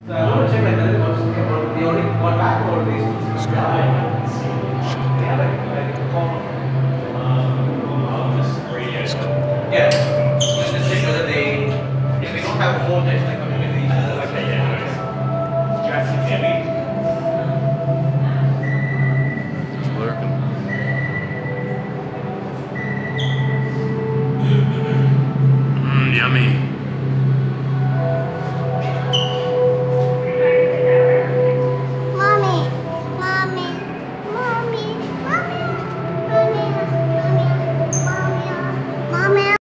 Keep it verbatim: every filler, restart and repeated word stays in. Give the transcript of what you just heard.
So I want to check like whether what's they already got back or they still yeah, like, like, like,